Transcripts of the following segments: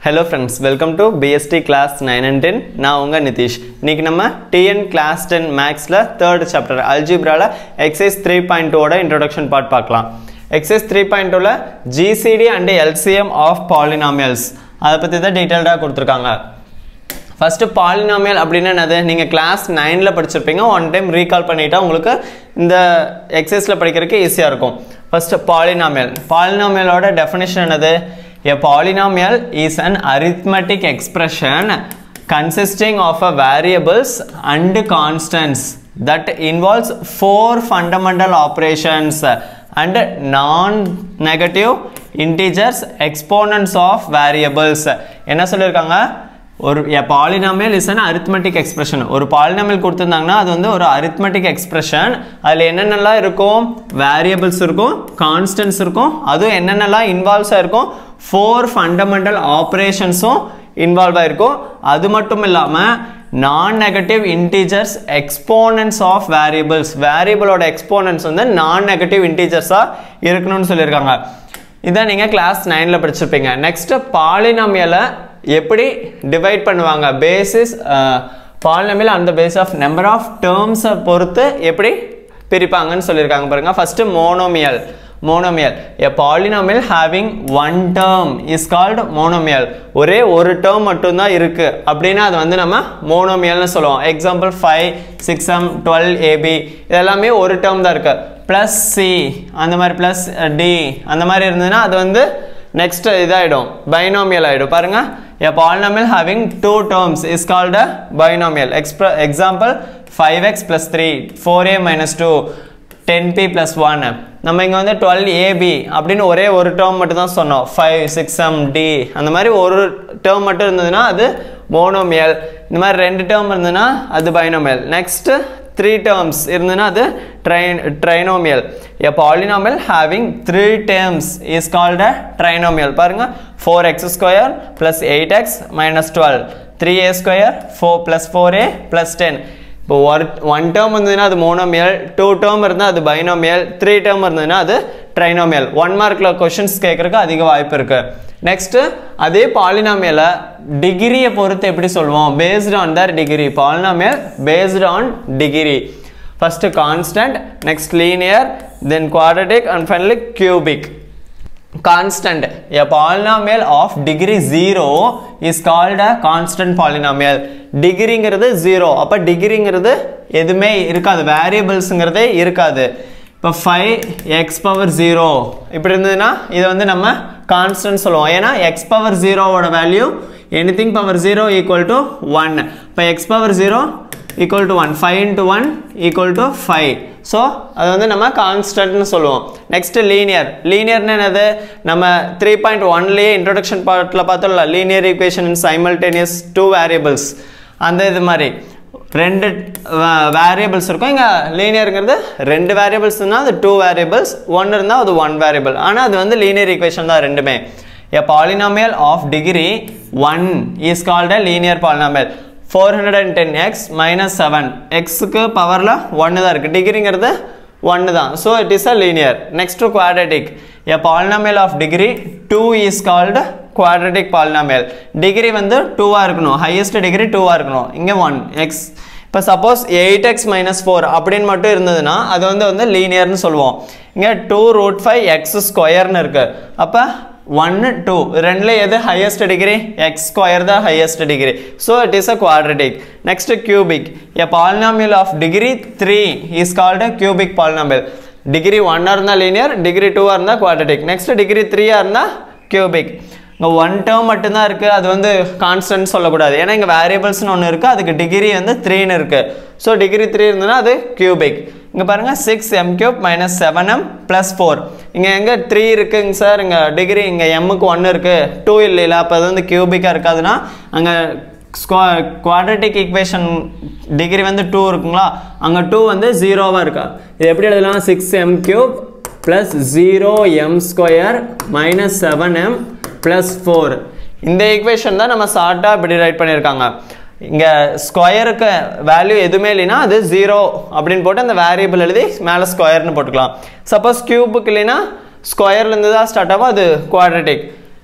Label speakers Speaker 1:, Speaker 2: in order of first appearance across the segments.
Speaker 1: Hello friends, welcome to BST class 9 and 10. நான் உங்க நிதிஷ். இன்னைக்கு நம்ம TN class 10 Mathsல 3rd chapter algebraல exercise 3.2 ஓட introduction part பார்க்கலாம். Exercise 3.2ல GCD and LCM of polynomials அத பத்தி தான் டீடைலா கொடுத்திருக்காங்க. First polynomial அப்படினா என்னது? நீங்க class 9ல படிச்சிருப்பீங்க. One time recall பண்ணிட்டா உங்களுக்கு இந்த exerciseல படிக்கிறதுக்கு ஈஸியா இருக்கும். First polynomial. Polynomial ஓட definition என்னது? A polynomial is an arithmetic expression consisting of variables and constants that involves four fundamental operations and non-negative integers exponents of variables. என்ன சொல்லிருக்காங்க? A polynomial is an arithmetic expression. ஒரு polynomial கொடுத்திருந்தாங்கன்னா அது வந்து ஒரு arithmetic expression. அதுல என்னென்னலாம் இருக்கும்? Variables இருக்கும், constants இருக்கும், அதுவும் என்னென்னலாம் involves இருக்கும்? Four fundamental operations involve ஆயிருக்கும். அது மட்டும் இல்லாம non-negative integers exponents of variables. Variable ஓட exponents வந்து non-negative integers இருக்கணும்னு சொல்லிருக்காங்க. இத நீங்க class 9ல படிச்சிருப்பீங்க. Next polynomial எப்படி டிவைட் பண்ணுவாங்க? Basis polynomial on the basis of number of terms பொறுத்து எப்படி பிரிப்பாங்கன்னு சொல்லிருக்காங்க பாருங்க. First monomial. A polynomial having one term is called monomial. ஒரே ஒரு term மட்டும் தான் இருக்கு அப்படினா அது வந்து நம்ம monomialனு சொல்லுவோம். Example 5 6m 12ab இதெல்லாம் ஒரு term தான் இருக்கு. plus c அந்த மாதிரி plus d அந்த மாதிரி இருந்ததுனா அது வந்து next இதாயிடும் binomial ஆயிடும். பாருங்க a polynomial having two terms is called a binomial. Example 5x plus 3 4a minus 2 10p plus 1. நம்ம இங்க வந்து 12ab அப்படினு ஒரே ஒரு term மட்டும் தான் சொன்னோம். 5 6m d அந்த மாதிரி ஒரு term மட்டும் இருந்ததுனா அது monomial. இந்த மாதிரி ரெண்டு term இருந்ததுனா அது binomial. Next three terms இருந்ததுனா அது trinomial. A polynomial having three terms is called a trinomial. பாருங்க 4x square plus 8x minus 12 3a square 4 plus 4a plus 10. இப்போ one term இருந்ததுனா அது monomial, two term இருந்தா அது binomial, three term இருந்ததுனா அது trinomial. 1 மார்க்ல क्वेश्चंस கேக்குறதுக்கு அதிக வாய்ப்பு இருக்கு. நெக்ஸ்ட் அதே பாலினாமியலை டிகிரியை பொறுத்து எப்படி சொல்வோம்? based on their degree. polynomial based on degree. First constant, next linear, then quadratic and finally cubic. Constant. A polynomial of degree 0 is called a constant polynomial. டிகிரிங்கிறது 0. அப்ப டிகிரிங்கிறது எதுமே இருக்காது, வேரியபிள்ஸ்ங்கிறதே இருக்காது. இப்போ 5x power 0 இப்படி இருந்ததுன்னா இது வந்து நம்ம கான்ஸ்டன்ட் சொல்லுவோம். ஏன்னா x power 0 ஓட value anything power 0 equal to 1. இப்போ x power 0 equal to 1. 5 into 1 equal to 5. So அது வந்து நம்ம கான்ஸ்டன்ட்னு சொல்லுவோம். Next linear. லீனியர்னா என்னது? நம்ம 3.1லயே இன்ட்ரோடக்ஷன் பார்ட்ல பார்த்தோம்ல, linear equation in simultaneous two variables. அந்த இது மாதிரி ரெண்டு வேரியபிள்ஸ் இருக்கும். இங்க லீனியர்ங்கிறது ரெண்டு வேரியபிள்ஸ்னா அது டூ வேரியபிள்ஸ், ஒன்னு இருந்தா அது ஒன் வேரியபிள். ஆனா அது வந்து லீனியர் ஈக்குவேஷன் தான் ரெண்டுமே. A polynomial of degree 1 is called a linear polynomial. 410x minus 7 x க்கு பவர்ல 1 தான் இருக்கு, டிகிரிங்கிறது 1 தான். So it is a linear. Next to quadratic. A polynomial of degree 2 is called quadratic polynomial. Degree வந்து 2 ஆ இருக்கணும், highest degree 2 ஆ இருக்கணும். இங்க 1 x. இப்போ suppose 8x minus 4 அப்படினு மட்டும் இருந்ததுனா அது வந்து லீனியர்னு சொல்லுவோம். இங்க 2 root 5 x ஸ்கொயர்னு இருக்கு. அப்ப 1 2 ரெண்டுல எது highest degree? x square the highest degree. So it is a quadratic. Next cubic. A polynomial of degree 3 is called a cubic polynomial. Degree 1 ஆ இருந்தா linear, degree 2 ஆ இருந்தா quadratic. Next degree 3 ஆ இருந்தா cubic. இங்க one term மட்டும் தான் இருக்கு, அது வந்து constant சொல்லக்கூடாது. ஏன்னா இங்க வேரியபிள்ஸ்னு ஒன்னு இருக்கு, அதுக்கு டிகிரி வந்து 3 ன்னு இருக்கு. சோ டிகிரி 3 இருந்தனா அது cubic. இங்க பாருங்க 6m cube minus 7m plus 4. இங்க எங்க 3 இருக்குங்க சார்? இங்க டிகிரி இங்க m க்கு 1 இருக்கு, 2 இல்ல. அப்ப அது வந்து கியூபிக்கா இருக்காதுனா அங்க குவாட்ரட்டிக் ஈக்குவேஷன் டிகிரி வந்து 2 இருக்குங்களா, அங்க 2 வந்து 0 வா இருக்கா. இது எப்படி எழுதலாம்? 6m cube plus 0m square minus 7m plus 4. இந்த ஈக்குவேஷன் தான் நம்ம ஷார்ட்டா இப்படி ரைட் பண்ணிருக்காங்க. இங்க ஸ்கொயருக்கு வேல்யூ எதுமே இல்லனா அது 0 அப்படினு போட்டு அந்த வேரியபிள் எழுதி மேல ஸ்கொயர்னு போட்டுக்கலாம். சப்போஸ் கியூபுக்கு இல்லனா ஸ்கொயர்ல இருந்து தான் ஸ்டார்ட் ஆகும், அது குவாட்ரட்டிக்.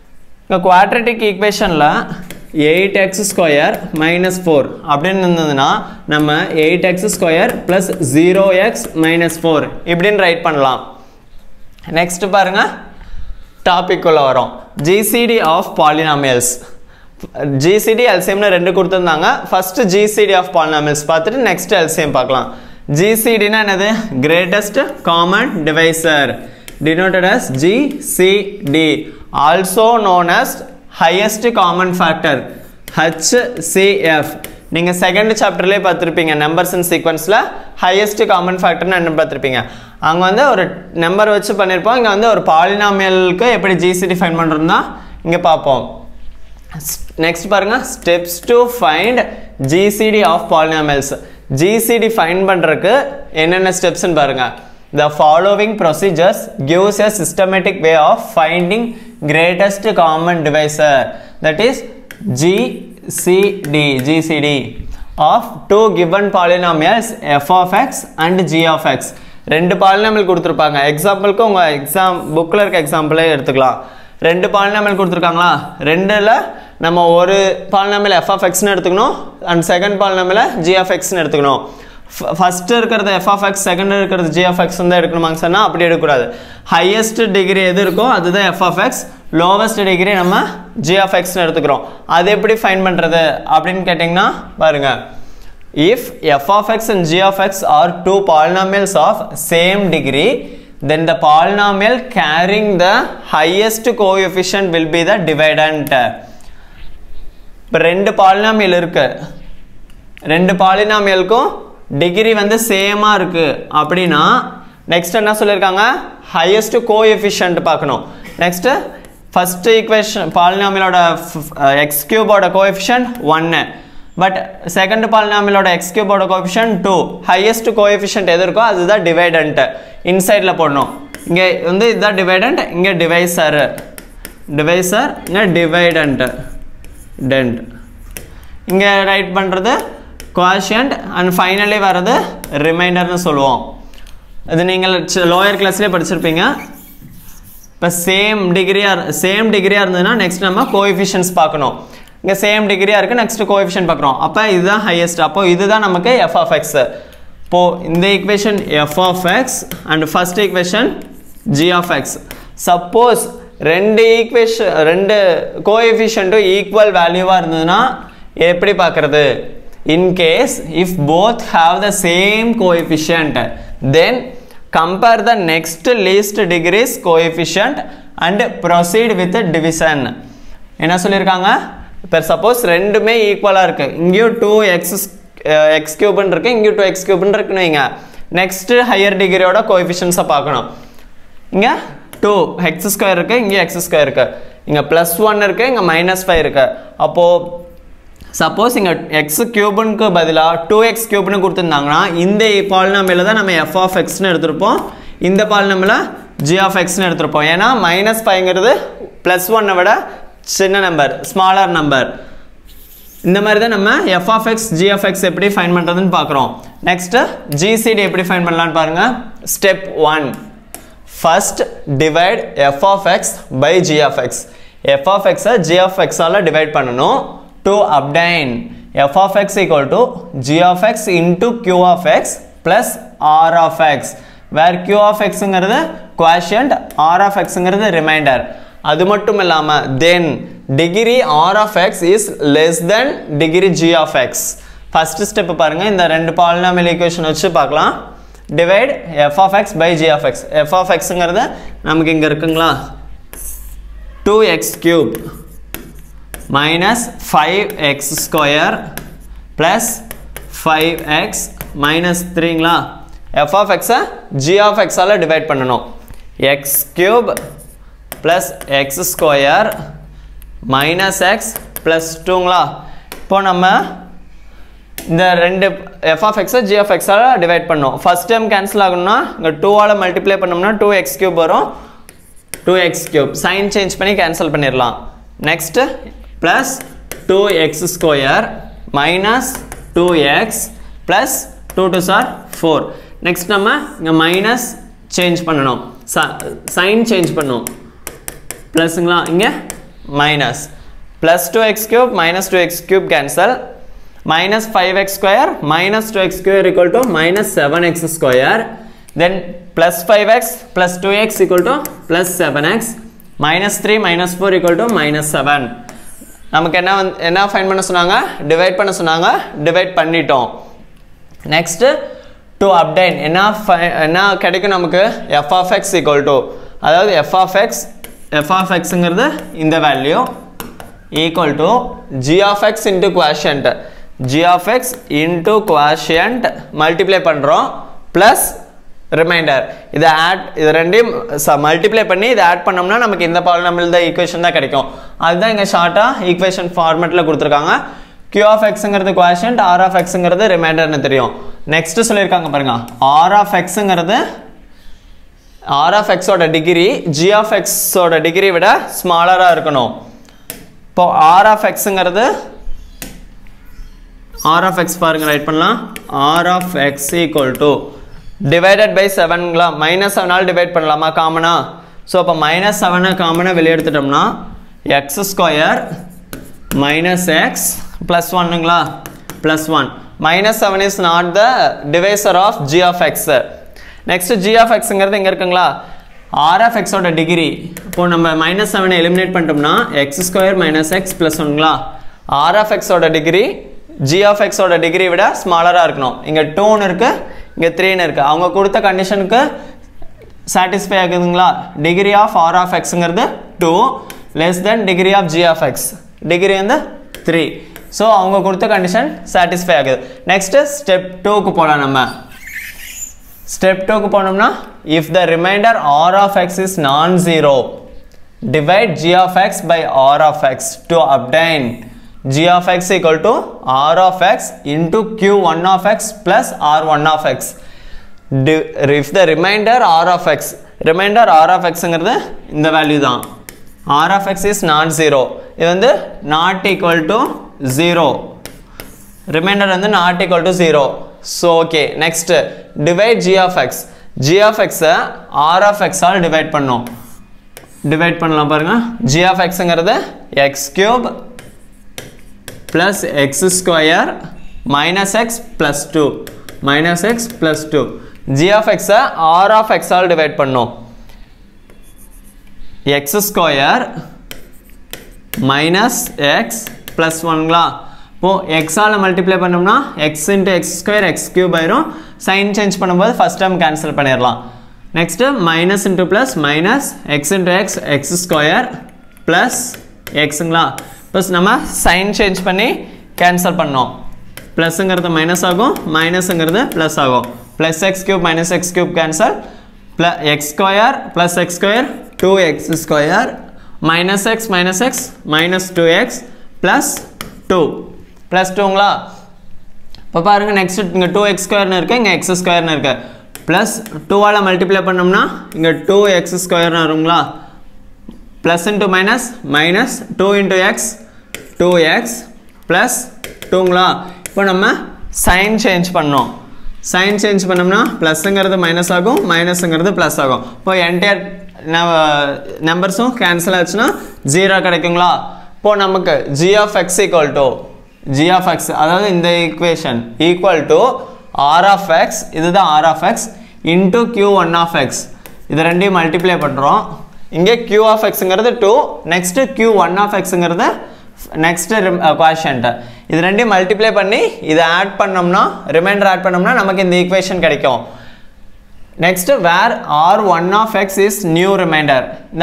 Speaker 1: இங்கே குவாட்ரட்டிக் ஈக்குவேஷனில் 8x square minus 4 அப்படின்னு இருந்ததுன்னா நம்ம 8x square plus 0x minus 4 இப்படின்னு ரைட் பண்ணலாம். நெக்ஸ்ட் பாருங்க டாபிக் உள்ள வரோம். GCD of polynomials. GCD LCMனு ரெண்டு கொடுத்துருந்தாங்க. ஃபர்ஸ்ட் GCD ஆஃப் பாலினாமியல்ஸ் பார்த்துட்டு நெக்ஸ்ட் LCM பார்க்கலாம். GCDனா என்னது? Greatest common divisor, denoted as GCD, also known as highest common factor, HCF. நீங்க செகண்ட் சாப்டர்லயே பார்த்திருப்பீங்க நம்பர்ஸ் அண்ட் சீக்வென்ஸ்ல ஹையஸ்ட் காமன் ஃபேக்டர்னு என்ன பார்த்திருப்பீங்க. அங்க வந்து ஒரு நம்பர் வச்சு பண்ணிருப்போம். இங்க வந்து ஒரு பாலினாமியலுக்கு எப்படி GCD ஃபைண்ட் பண்றதுன்னா இங்க பாப்போம். நெக்ஸ்ட் பாருங்க steps to find GCD of polynomials. GCD find பண்றதுக்கு என்னென்ன ஸ்டெப்ஸ்னு பாருங்க. The following procedures gives a systematic way of finding greatest common divisor, that is GCD of two given polynomials f of x and g of x. ரெண்டு polynomial கொடுத்திருப்பாங்க. எக்ஸாம்பிளுக்கு உங்க exam புக்ல இருக்க எக்ஸாம்பிளே எடுத்துக்கலாம். ரெண்டு பாலினாமியல் கொடுத்திருக்காங்களா, ரெண்டுல நம்ம ஒரு பாலினாமியல் f of x னு எடுத்துக்கணும் and செகண்ட் பாலினாமியல g of x னு எடுத்துக்கணும். ஃபர்ஸ்ட் இருக்கிறது f of x, செகண்ட் இருக்கிறது g of x வந்து எடுக்கணுமாங்க சொன்னா அப்படி எடுக்க கூடாது. ஹையஸ்ட் டிகிரி எது இருக்கோ அதுதான் f of x, lowest degree நம்ம g of x னு எடுத்துக்கிறோம். அது எப்படி ஃபைண்ட் பண்றது அப்படினு கேட்டிங்கனா பாருங்க. If f of x and g of x are two polynomials of same degree, then the polynomial carrying the highest coefficient will be the dividend. இப்போ ரெண்டு பாலினாமியல் இருக்கு, ரெண்டு பாலினாமியலுக்கும் டிகிரி வந்து சேமா இருக்கு அப்படின்னா நெக்ஸ்ட் என்ன சொல்லிருக்காங்க, ஹையஸ்ட் கோஎஃபிஷியன்ட் பார்க்கணும். நெக்ஸ்ட் ஃபர்ஸ்ட் ஈக்குவேஷன் பாலினாமியலோட x கியூபோட கோஎஃபிஷியன்ட் 1, பட் செகண்ட் பாலினாமியலோட x கியூபோட கோஎஃபிஷியன்ட் 2. ஹையஸ்ட் கோஎஃபிஷியன்ட் எது இருக்கோ அதுதான் டிவைடன்ட். இன்சைட்ல போடணும். இங்க வந்து இதுதான் டிவைடன்ட், இங்க டிவைசர், டிவைசர் இங்க டிவைடன்ட், டென்ட் இங்க ரைட் பண்றது கோஷியன்ட் அண்ட் ஃபைனலி வரது ரிமைண்டர்னு சொல்லுவோம். இது நீங்கள் லோயர் கிளாஸ்லேயே படிச்சிருப்பீங்க. இப்போ சேம் டிகிரியாக இருந்ததுன்னா நெக்ஸ்ட் நம்ம கோஎஃபிஷியன்ட்ஸ் பார்க்கணும். இங்கே சேம் டிகிரியாக இருக்குது, நெக்ஸ்ட் கோஎஃபிஷியன்ட் பார்க்குறோம். அப்போ இதுதான் ஹையஸ்ட், அப்போ இதுதான் நமக்கு f of x. இப்போது இந்த equation f of x and first equation g of x. Suppose ரெண்டு கோஎஃபிஷியன்ட்டும் ஈக்குவல் வேல்யூவாக இருந்ததுன்னா எப்படி பார்க்குறது? In case if both have the same coefficient, then compare the next least degrees coefficient and proceed with division. என்ன சொல்லிருக்காங்க? இப்போ suppose ரெண்டுமே ஈக்குவலா இருக்கு, இங்கேயும் 2x cube இருக்கு, இங்கேயும் 2x cube இருக்குன்னு வைங்க. நெக்ஸ்ட் ஹையர் டிகிரியோட கோஎஃபிஷியன்ட்ஸை பார்க்கணும். இங்க 2x ஸ்கொயர் இருக்கு, இங்க x ஸ்கொயர் இருக்கு, இங்க +1 இருக்கு, இங்க -5 இருக்கு. அப்போ சப்போஸ் இங்க x கியூப்னுக்கு பதிலா 2x கியூப்னு கொடுத்திருந்தாங்கன்னா இந்த பாலினாமியல தான் நம்ம f of x னு எடுத்துப்போம், இந்த பாலினாமியல g of x னு எடுத்துப்போம். ஏனா -5ங்கிறது +1 விட சின்ன நம்பர், ஸ்மாலர் நம்பர். இந்த மாதிரி தான் நம்ம f of x g of x எப்படி ஃபைண்ட் பண்றதுன்னு பார்க்கறோம். நெக்ஸ்ட் GCD எப்படி ஃபைண்ட் பண்ணலாம்னு பாருங்க. Step 1, first divide f of x by g of x. f of x g of x ஆல டிவைட் பண்ணனும். To obtain f of x equal to g of x into q of x plus r of x, where q of x ங்கிறது quotient, r of x ங்கிறது remainder. அது மட்டும் இல்லாம then degree r of x is less than degree g of x. first step பாருங்க, இந்த ரெண்டு polynomial equation வச்சு பார்க்கலாம். divide f of x by g of x. f of x ங்கிறது நமக்கு இங்க இருக்குங்களா, 2x cube minus 5x square plus 5x minus 3ங்களா. f of x g of x ஆல டிவைட் பண்ணனும். x cube plus x square minus x plus 2ங்களா. இப்போ நம்ம இந்த ரெண்டு f of x g of x ஆல டிவைட் பண்ணோம். ஃபர்ஸ்ட் டைம் கேன்சல் ஆகணும்னா இங்க 2 ஆல மல்டிப்ளை பண்ணோம்னா 2x cube வரும், 2x cube சைன் சேஞ்ச் பண்ணி கேன்சல் பண்ணிரலாம். Next plus 2x square minus 2x plus 2 2s are 4. next நம்ம இங்க மைனஸ் சேஞ்ச் பண்ணனும், சைன் சேஞ்ச் பண்ணனும், பிளஸ்ங்களா, இங்க minus plus 2x cube minus 2x cube cancel minus 5x square minus 2x square equal to minus 7x square then plus 5x plus 2x equal to plus 7x minus 3 minus 4 equal to minus 7 நமக்கு என்ன find பண்ண சொன்னாங்க divide பண்ண சொன்னாங்க divide பண்ணிட்டோம் next to obtain என்ன கிடைக்கும் நமக்கு f of x equal to அதாவது f of x ங்கிறது இந்த value equal to g of x into quotient g of x into quotient multiply பண்றோம் plus remainder இத ரெண்டையும் மல்டிப்ளை பண்ணி இத ஆட் பண்ணோம்னா நமக்கு இந்த பாலினாமியல் த ஈக்குவேஷன் தான் கிடைக்கும் அதுதான் இங்க ஷார்ட்டா ஈக்குவேஷன் ஃபார்மட்ல கொடுத்திருக்காங்க q of x ங்கிறது quotient r of x ங்கிறது ரிமைண்டர்னு தெரியும் நெக்ஸ்ட் சொல்லிருக்காங்க பாருங்க r of x ங்கிறது r of x ஓட டிகிரி g of x ஓட டிகிரி விட ஸ்மாலரா இருக்கணும் இப்போ r of x ங்கிறது r of x பாருங்க ரைட் பண்ணலாம் r of x equal to divided by 7 ங்களா minus 7 ஆல் டிவைட் பண்ணலாமா காமனா சோ அப்ப minus 7 காமனா வெளிய எடுத்துட்டோம்னா x square minus x plus 1 ங்களா plus 1 minus 7 is not the divisor of g of x next g of x ங்கிறது எங்க இருக்குங்களா r of x ஓட டிகிரி இப்போ நம்ம minus 7 எலிமினேட் பண்ணிட்டோம்னா x square minus x plus 1 ங்களா r of x ஓட டிகிரி g of x ஓட டிகிரி விட ஸ்மாலரா இருக்கணும் இங்க 2 ன்னு இருக்கு இங்க 3 ன்னு இருக்கு அவங்க கொடுத்த கண்டிஷனுக்கு satisfy ஆகுதுங்களா degree of r of x ங்கிறது 2 less than degree of g of x degree வந்து 3 சோ அவங்க கொடுத்த கண்டிஷன் satisfy ஆகுது நெக்ஸ்ட் ஸ்டெப் 2 க்கு போலாம் நம்ம ஸ்டெப் 2 க்கு போனோம்னா if the remainder r of x is non-zero divide g of x by r of x to obtain g of x equal to r of x into q1 of x plus r1 of x if the remainder r of x ங்கிறது இந்த value தான் r of x is not zero இது வந்து not equal to 0 remainder வந்து not equal to 0 so okay next divide g of x r of x ஆல் divide பண்ணோம் divide பண்ணலாம் பாருங்க g of x ங்கிறது x cube plus x square minus x plus 2 g of x r of x ஆல் divide பண்ணோம் x square minus x plus 1 ங்களா இப்போ x ஆல மல்டிப்ளை பண்ணோம்னா x into x square x cube ஆயிரும் sign change பண்ணும்போது first term cancel பண்ணிரலாம் next minus into plus minus x into x x square plus x ங்களா plus நம்ம sign change பண்ணி கேன்சல் பண்ணோம் ப்ளஸ்ங்கிறது மைனஸ் ஆகும் மைனஸ்ங்கிறது ப்ளஸ் ஆகும் plus x cube minus x cube cancel plus x square plus x square 2x square minus x minus 2x plus 2 plus 2 ங்களா இப்போ பாருங்க நெக்ஸ்ட் இங்க 2x square ன்னு இருக்கு இங்க x square ன்னு இருக்கு plus 2 ஆல மல்டிப்ளை பண்ணோம்னா இங்க 2x square ன்னு வரும்ங்களா plus into minus minus 2 into x 2x plus 2 ங்களா இப்போ நம்ம சைன் சேஞ்ச் பண்ணோம் சைன் சேஞ்ச் பண்ணோம்னா ப்ளஸ்ங்கிறது மைனஸ் ஆகும் மைனஸ்ங்கிறது ப்ளஸ் ஆகும் இப்போ என்டையர் நம்பர்ஸும் கேன்சல் ஆச்சுன்னா 0 கிடைக்குங்களா இப்போ நமக்கு g of x equal to g of x அதாவது இந்த equation equal to r of x இதுதான் r of x into q1 of x இது ரெண்டையும் மல்டிப்ளை பண்றோம் இங்கே q of x ங்கிறது 2 நெக்ஸ்ட் q1 of x ங்கிறது நெக்ஸ்ட் quotient இது ரெண்டையும் மல்டிப்ளை பண்ணி இத ஆட் பண்ணோம்னா ரிமைண்டர் ஆட் பண்ணோம்னா நமக்கு இந்த ஈக்குவேஷன் கிடைக்கும் next where r1 of x is new remainder இந்த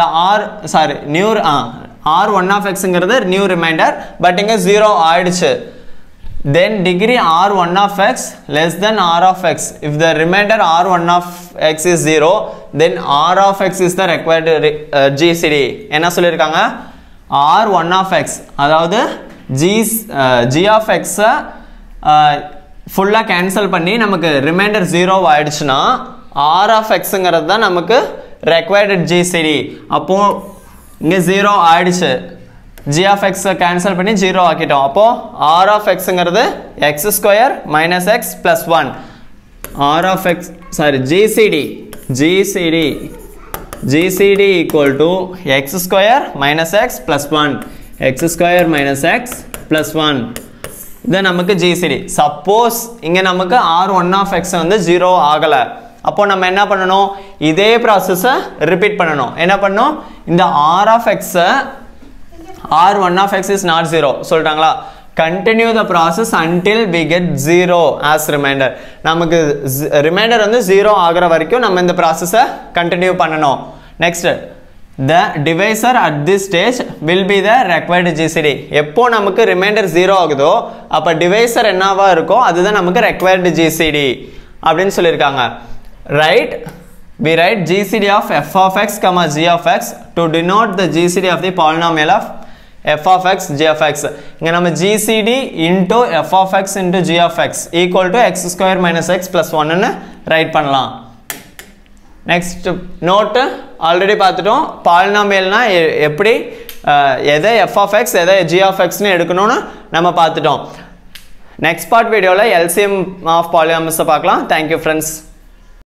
Speaker 1: r1 of x ங்கிறது நியூ ரிமைண்டர் பட் இங்க 0 ஆயிடுச்சு then degree r1 of x less than r of x if the remainder r1 of x is 0 then r of x is the required GCD என்ன சொல்லிருக்காங்க r1 of x அதாவது g of x ஃபுல்லா cancel பண்ணி நமக்கு remainder 0 ஆயிடுச்சுனா r of x ங்கிறது தான் நமக்கு required GCD அப்போ இங்க 0 ஆயிடுச்சு g of x cancel பண்ணி 0 ஆக்கிட்டோம் அப்போ r of x ங்கிறது x square minus x plus 1 r of x sorry GCD GCD equal to x square minus x plus 1 x square minus x plus 1 இது நமக்கு GCD suppose இங்க நமக்கு R1 of x வந்து 0 ஆகல அப்போ நம்ம என்ன பண்ணணும் இதே process repeat பண்ணணும் என்ன பண்ணணும் இந்த R of x R1 of x is not 0 சொல்லிட்டாங்களா continue the process until we get 0 as remainder நமக்கு remainder வந்து 0 ஆகற வரைக்கும் நம்ம இந்த process continue பண்ணணும் next the divisor at this stage will be the required GCD எப்போ நமக்கு remainder 0 ஆகுதோ அப்ப divisor என்னவா இருக்கோ அதுதான் நமக்கு required GCD அப்படினு சொல்லிருக்காங்க right we write GCD of f of x comma g of x to denote the GCD of the polynomial of f of x g of x இங்க நம்ம GCD into f of x into g of x equal to x square minus x plus 1 ன்னு right பண்ணலாம் next note already பார்த்துட்டோம் polynomialனா எப்படி எதை f of x எதை g of x ன்னு எடுக்கணும்னு நம்ம பார்த்துட்டோம் next part videoல LCM of polynomials பார்க்கலாம் thank you friends